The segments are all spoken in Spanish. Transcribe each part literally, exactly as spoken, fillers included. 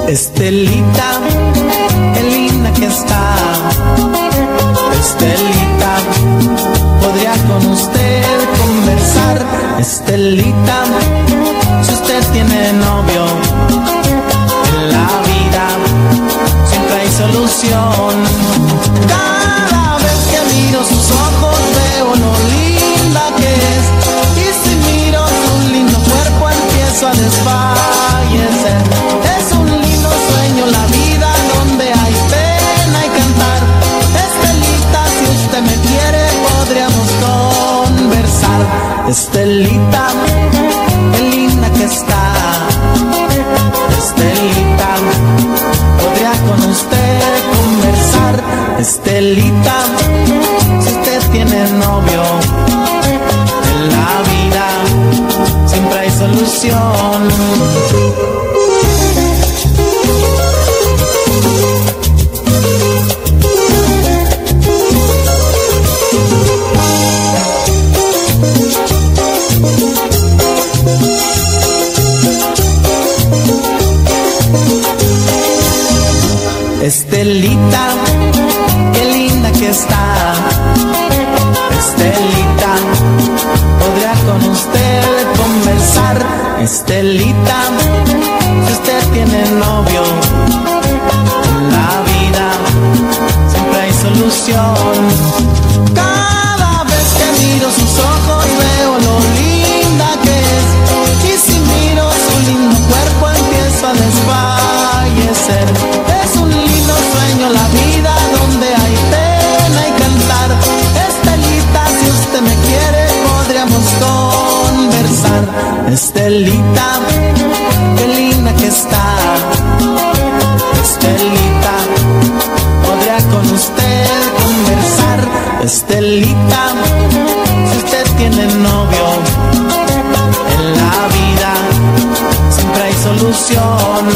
Estelita, qué linda que está. Estelita, podría con usted conversar. Estelita, si usted tiene novio, en la vida siempre hay solución. Cada vez que miro sus ojos veo lo linda que es, y si miro su lindo cuerpo empiezo a desfallecer. Es un lindo sueño la vida donde hay pena y cantar. Estelita, si usted me quiere podríamos conversar. Estelita, qué linda que está. Estelita, podría con usted conversar. Estelita, si usted tiene novio, en la vida siempre hay solución. Estelita, qué linda que está. Estelita, podría con usted conversar. Estelita, si usted tiene novio, en la vida siempre hay solución. Cada vez que miro sus ojos veo lo linda que es, y si miro su lindo cuerpo empiezo a desfallecer. Es un lindo sueño la vida donde hay pena y cantar. Estelita, si usted me quiere podríamos conversar. Estelita, qué linda que está. Estelita, podría con usted conversar. Estelita, si usted tiene novio, en la vida siempre hay solución.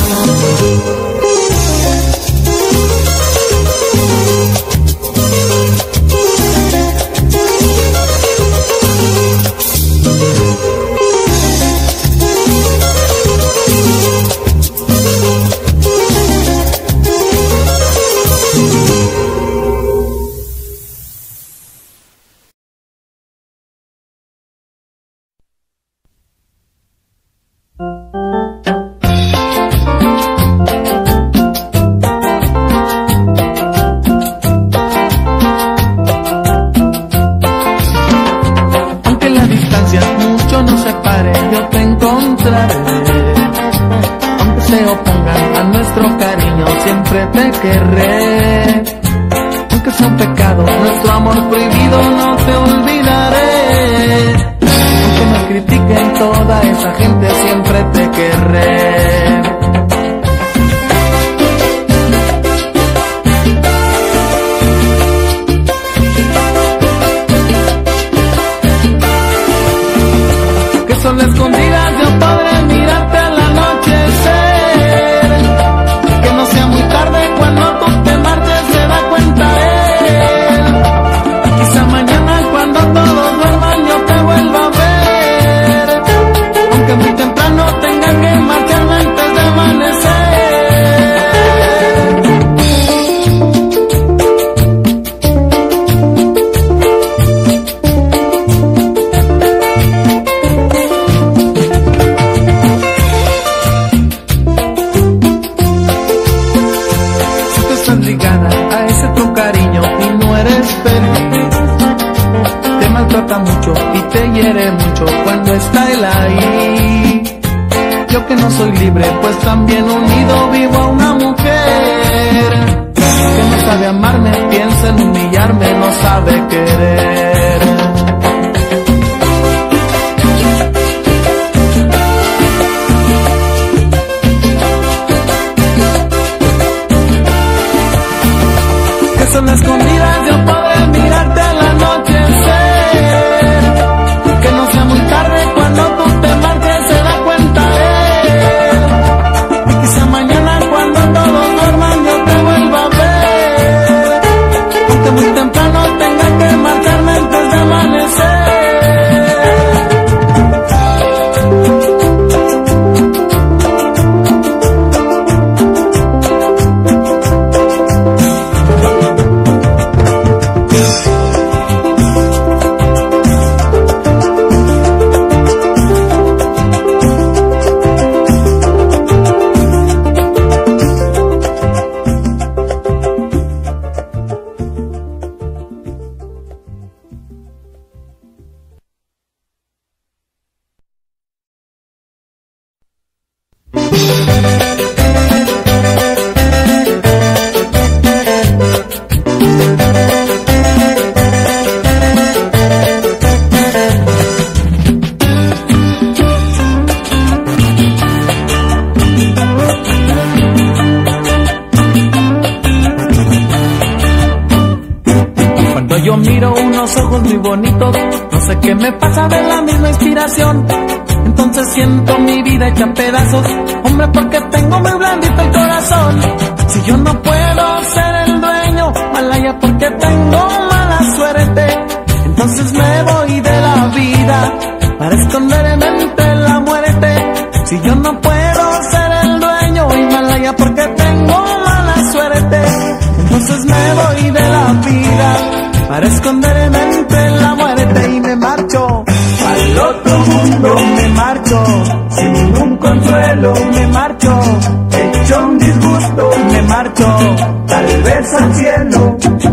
yo miro unos ojos muy bonitos, no sé qué me pasa de la misma inspiración. Entonces siento mi vida hecha pedazos, hombre, porque tengo muy blandito el corazón. Si yo no puedo ser el dueño, malaya, porque tengo mala suerte. Entonces me voy de la vida para esconderme entre la muerte. Si yo no puedo ser el dueño, Himalaya, porque tengo mala suerte. Entonces me voy de la vida para esconderme entre la muerte. Y me marcho al otro mundo, me marcho sin ningún consuelo, me marcho hecho un disgusto, me marcho tal vez al cielo.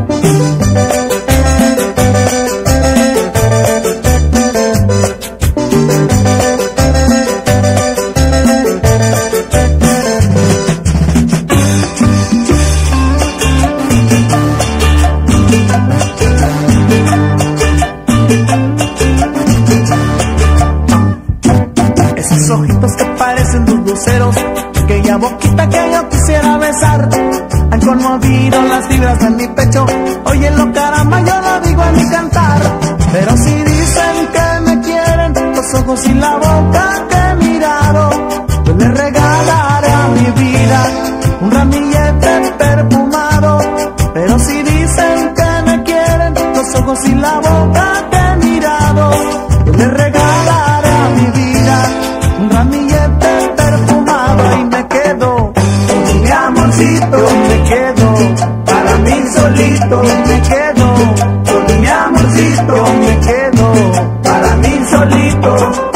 Aquella boquita que yo quisiera besar han conmovido las fibras de mi pecho. Óyelo, caramba, yo lo digo en mi cantar. Pero si dicen que me quieren, los ojos y la boca que he mirado, yo le regalaré a mi vida un ramillete perfumado. Pero si dicen que me quieren, los ojos y la boca que he mirado, yo le regalaré a mi vida un ramillete perfumado. Y me quedo con mi amorcito, me quedo para mí solito, me quedo con mi amorcito, me quedo para mí solito.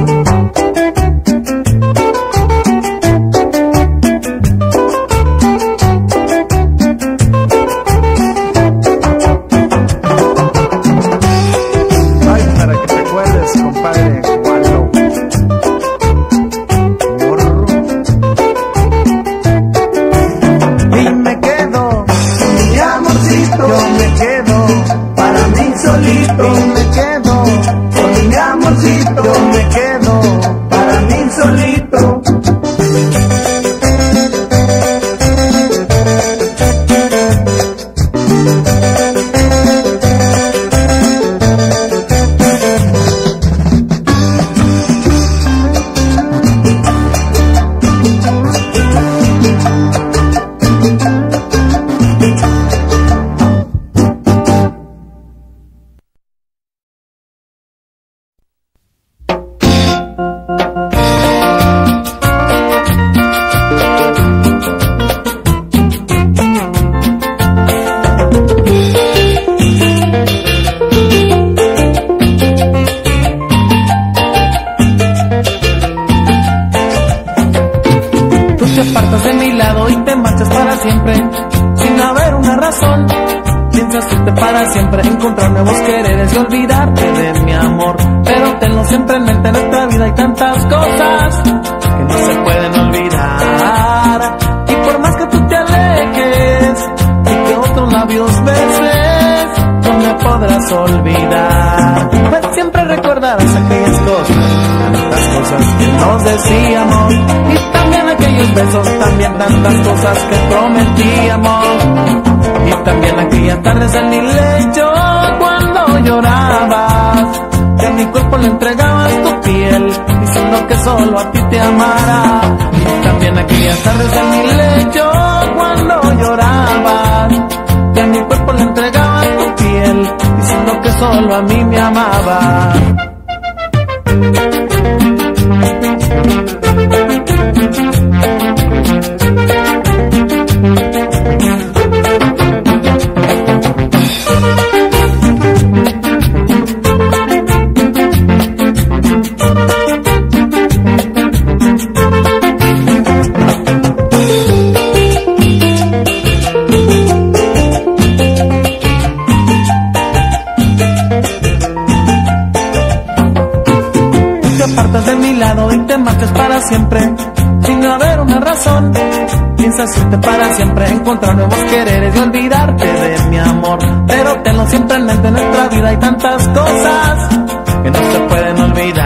Para siempre encontrar nuevos quereres y olvidarte de mi amor. Pero tenlo siempre en mente, en nuestra vida hay tantas cosas que no se pueden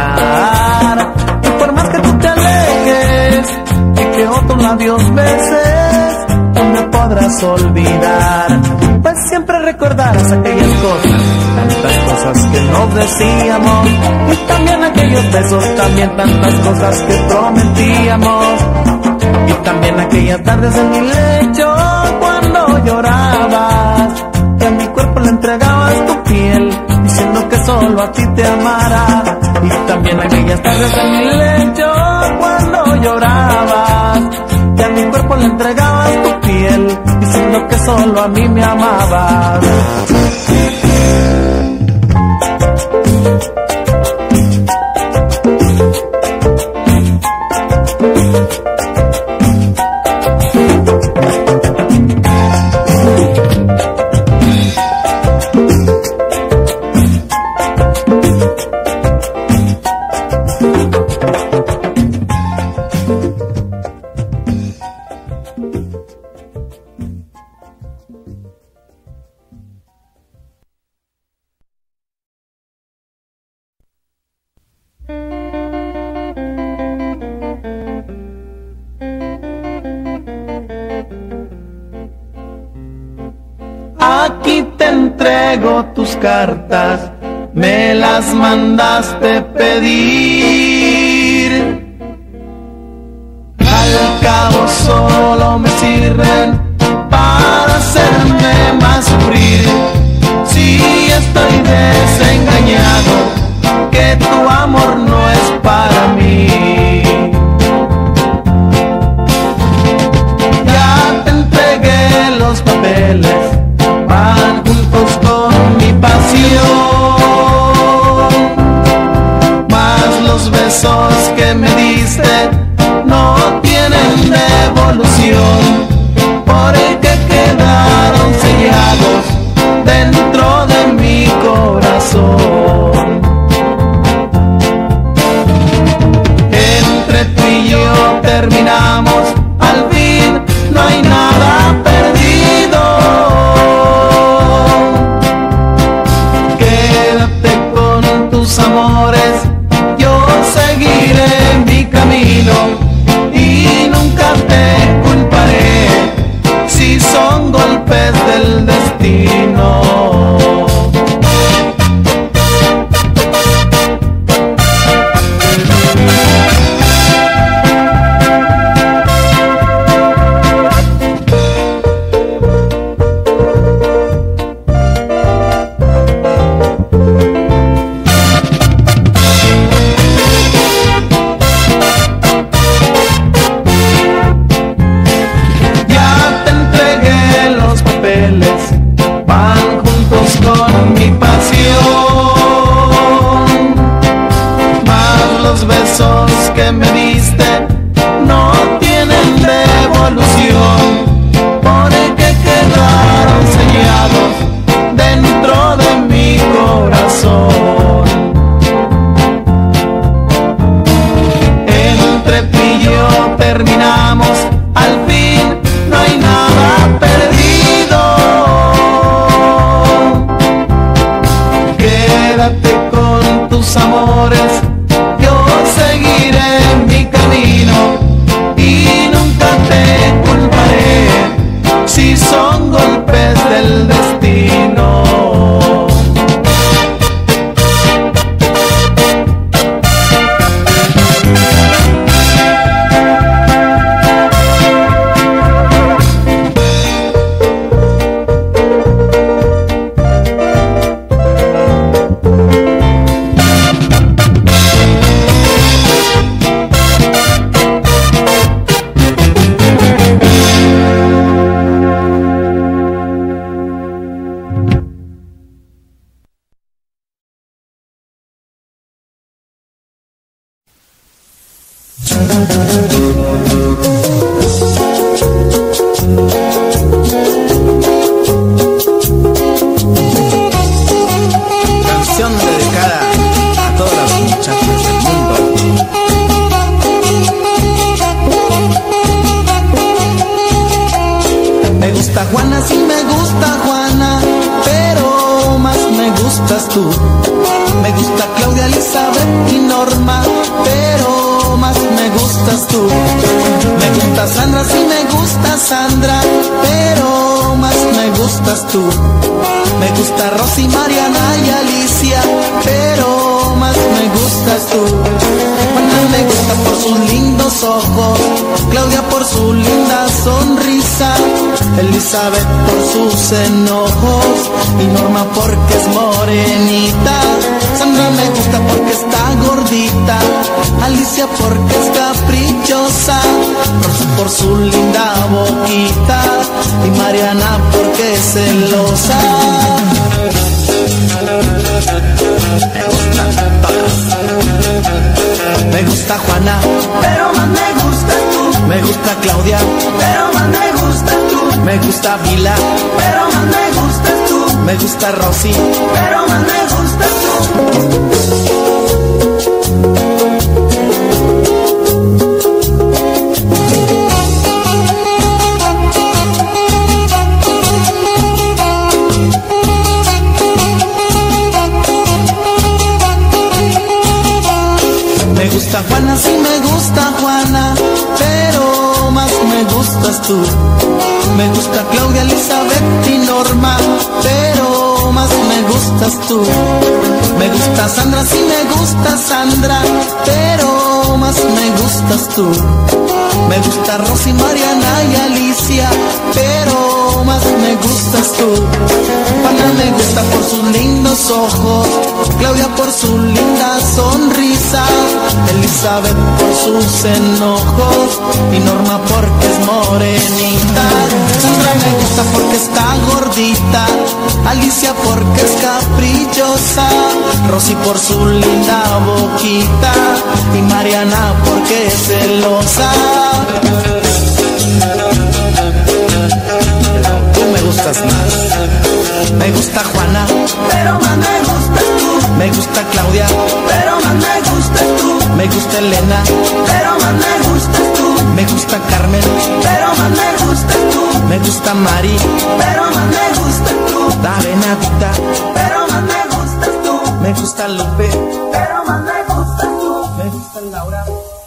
olvidar. Y por más que tú te alejes y que otros labios beses, no me podrás podrás olvidar. Pues siempre recordarás aquellas cosas, tantas cosas que nos decíamos, y también aquellos besos, también tantas cosas que prometíamos, y también aquellas tardes en mi lecho cuando llorabas, que a mi cuerpo le entregabas tu piel, diciendo que solo a ti te amara. Y también aquellas tardes en mi lecho cuando llorabas, que a mi cuerpo le entregabas tu piel, diciendo que solo a mí me amabas. Aquí te entrego tus cartas, me las mandaste pedir. Al cabo solo me sirven para hacerme más sufrir. Si estoy desengañado, que tu amor no es para mí. Ya te entregué los papeles, van juntos con mi pasión, mas los besos que me diste no tienen devolución, porque quedaron sellados dentro de mi corazón. Entre tú y yo terminamos, al fin no hay nada perdido. Amores, yo seguiré mi camino y nunca te culparé si son golpes del destino. Que me diste no tienen devolución, porque quedaron sellados dentro de mi corazón. Entre tú y yo terminamos, al fin no hay nada perdido. Quédate con tus amores, seguiré mi camino y nunca te culparé si son golpes del destino. Canción dedicada a todas las muchachas del mundo. Me gusta Juana, sí me gusta Juana, pero más me gustas tú. Me gusta Claudia, Elizabeth y Norma, pero más me gustas tú. Me gusta Sandra, sí me gusta Sandra, pero gustas tú. Me gusta Rosy, Mariana y Alicia, pero más me gustas tú. Juana me gusta por sus lindos ojos, Claudia por su linda sonrisa, Elizabeth por sus enojos y Norma porque es morenita. Sandra me gusta porque está gordita, Alicia porque es caprichosa, Rosa por su linda boquita y Mariana porque es celosa. Me gustan todas. Me gusta Juana, pero más me gusta tú. Me gusta Claudia, pero más me gusta tú. Me gusta Vila, pero más me gustas tú. Me gusta Rosy, pero más me gustas tú. Me gusta Juana, sí me gusta Juana, pero más me gustas tú. Me gusta Claudia, Elizabeth y Norma, pero más me gustas tú. Me gusta Sandra, sí me gusta Sandra, pero más me gustas tú. Me gusta Rosy, Mariana y Alicia, pero más me gustas tú. Juana me gusta por sus lindos ojos, Claudia por su linda sonrisa, Elizabeth por sus enojos y Norma porque es morenita. Sandra me gusta porque está gordita, Alicia porque es caprichosa, Rosy por su linda boquita y Mariana porque es celosa. Tú me gustas más. Me gusta Juana, pero más me gustas tú. Me gusta Claudia, pero más me gustas tú. Me gusta Elena, pero más me gustas tú. Me gusta Carmen, pero más me gustas tú. Me gusta Mari, pero más me gustas tú. La Benadita, pero más me gustas tú. Me gusta Lupe, pero más me gustas tú. Me gusta Laura.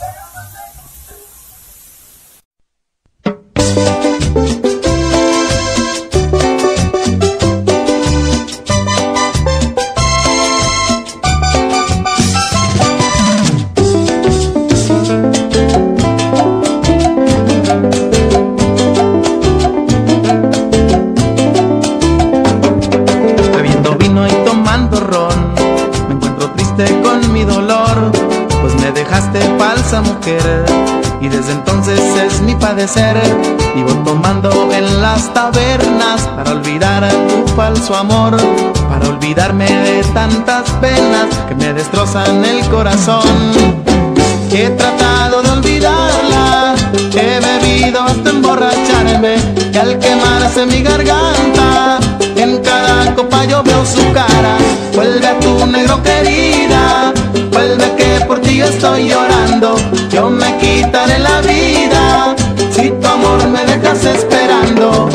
Mujer, y desde entonces es mi padecer. Vivo tomando en las tabernas para olvidar tu falso amor, para olvidarme de tantas penas que me destrozan el corazón. He tratado de olvidarla, he bebido hasta emborracharme, y al quemarse mi garganta, en cada copa yo veo su cara. Vuelve a tu negro querida, vuelve que por ti yo estoy llorando. Yo me quitaré la vida si tu amor me dejas esperando.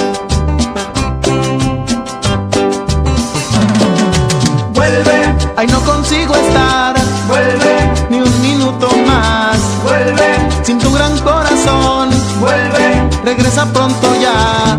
Vuelve, ay no consigo estar. Vuelve, ni un minuto más. Vuelve, sin tu gran corazón. Vuelve, regresa pronto ya.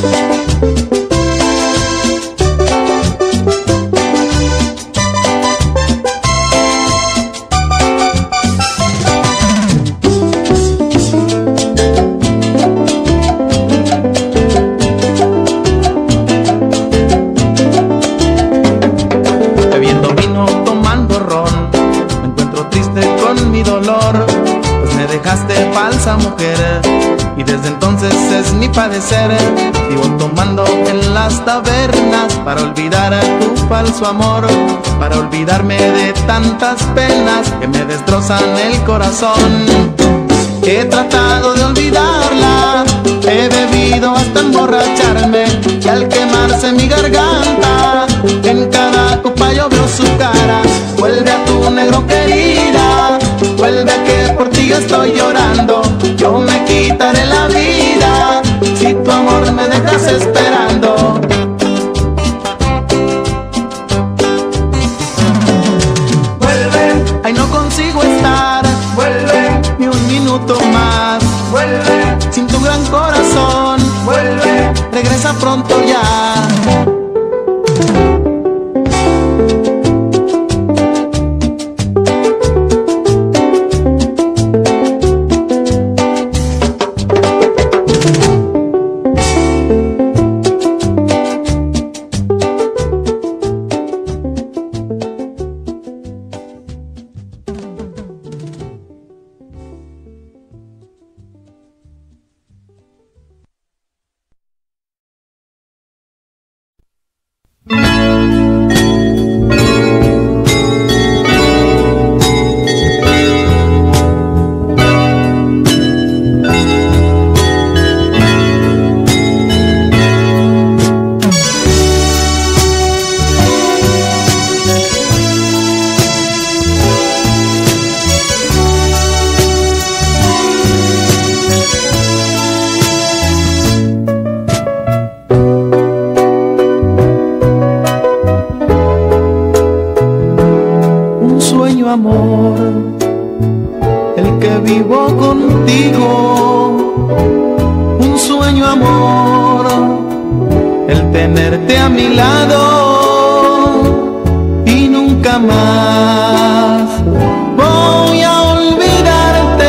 Falsa mujer, y desde entonces es mi padecer. Vivo tomando en las tabernas para olvidar tu falso amor, para olvidarme de tantas penas que me destrozan el corazón. He tratado de olvidarla, he bebido hasta emborracharme, y al quemarse mi garganta, en cada copa yo veo su cara. Vuelve a tu negro querida, vuelve que por ti yo estoy llorando. Yo me quitaré la vida si tu amor me dejas esperando. Vuelve, ay no consigo estar. Vuelve, ni un minuto más. Vuelve, sin tu gran corazón. Vuelve, regresa pronto ya. Amor, el que vivo contigo, un sueño amor, el tenerte a mi lado y nunca más voy a olvidarte,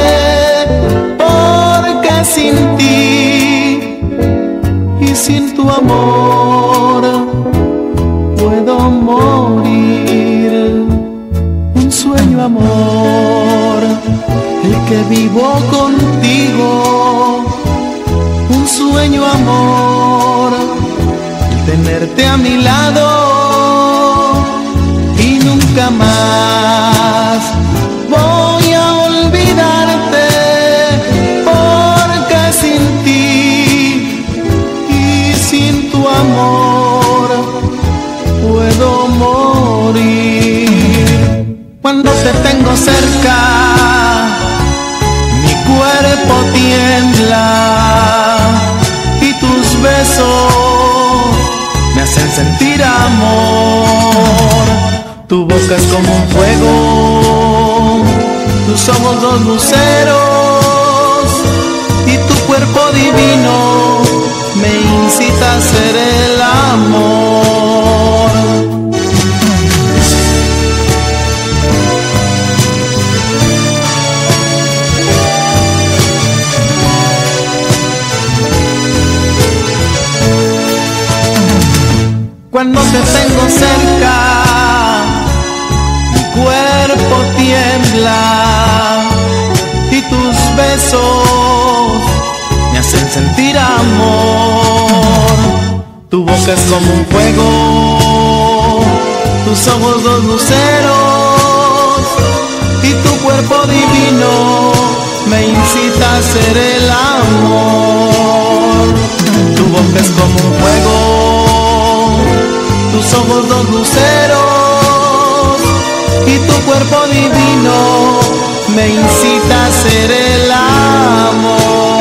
porque sin ti y sin tu amor puedo morir. Un sueño amor, el que vivo contigo, un sueño amor, el tenerte a mi lado y nunca más voy a olvidarte, porque sin ti y sin tu amor puedo morir. Cuando te tengo cerca, mi cuerpo tiembla y tus besos me hacen sentir amor. Tu boca es como un fuego, tus ojos dos luceros y tu cuerpo divino me incita a hacer el amor. Cuando te tengo cerca, mi cuerpo tiembla y tus besos me hacen sentir amor. Tu boca es como un fuego, tus ojos dos luceros y tu cuerpo divino me incita a hacer el amor. Tu boca es como un fuego, tus ojos dos luceros y tu cuerpo divino me incita a hacer el amor.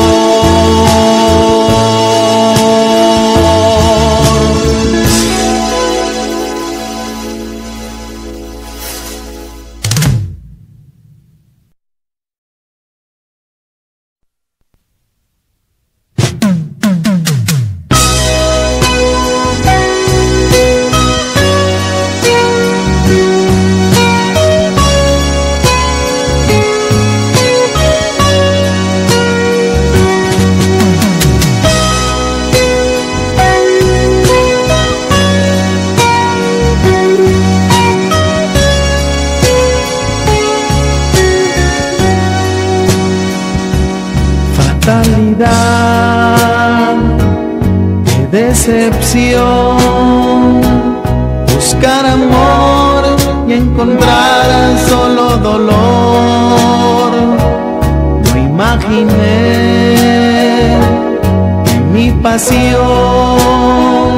Fatalidad, qué decepción, buscar amor y encontrar solo dolor. No imaginé que mi pasión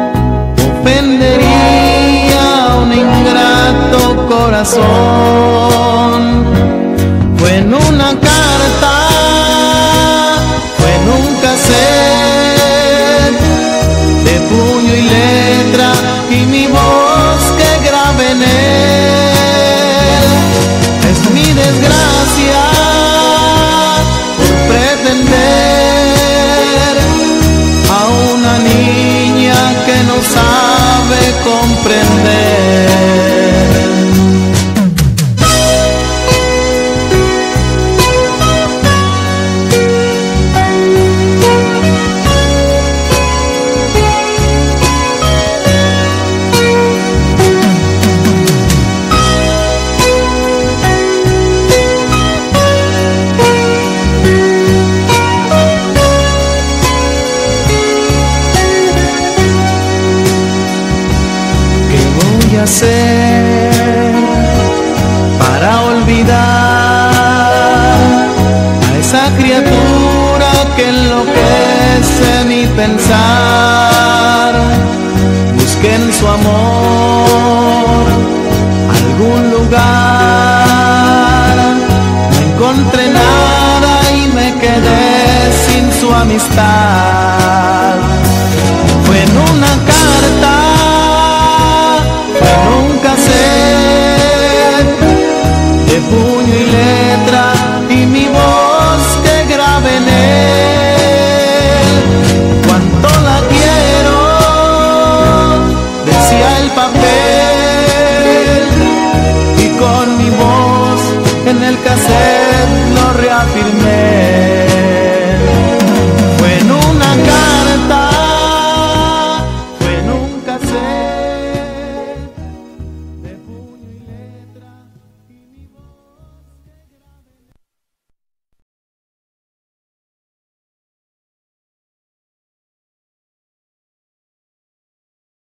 ofendería a un ingrato corazón. Fue en una carta, de puño y letra y mi voz que grabé en él. Es mi desgracia por pretender a hacer para olvidar a esa criatura que enloquece mi pensar? Busqué en su amor algún lugar, no encontré nada y me quedé sin su amistad. Fue en una